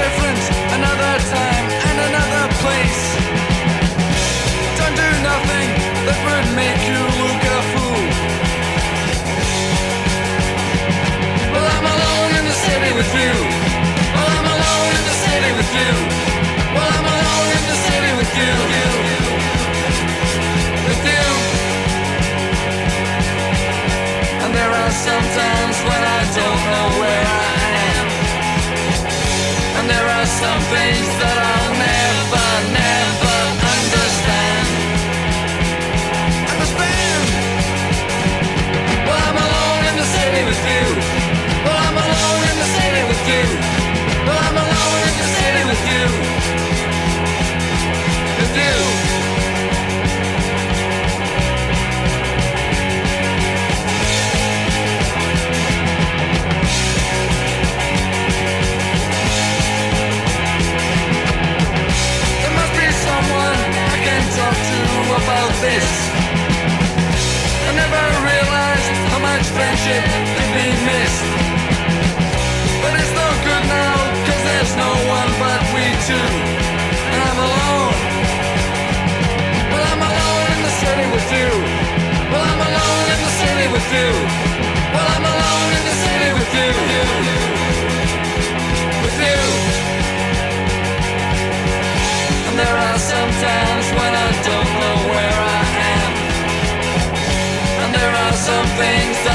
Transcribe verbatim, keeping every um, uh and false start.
different, another time and another place. Don't do nothing that would make you look a fool. Well, I'm alone in the city with you. Well, I'm alone in the city with you. Well, I'm alone in the city with you. With you. And there are some times when I don't know where I am. And there are some things that I'll never, never understand. Understand? Well, I'm alone in the city with you. Well, I'm alone in the city with you. Well, I'm alone in the city with you. With you. About this, I never realized how much friendship could be missed. But it's no good now, cause there's no one but we two. And I'm alone. Well, I'm alone in the city with you. Well, I'm alone in the city with you. Well, I'm alone in the city with you. With you. And there are some times when I don't know where I am. And there are some things that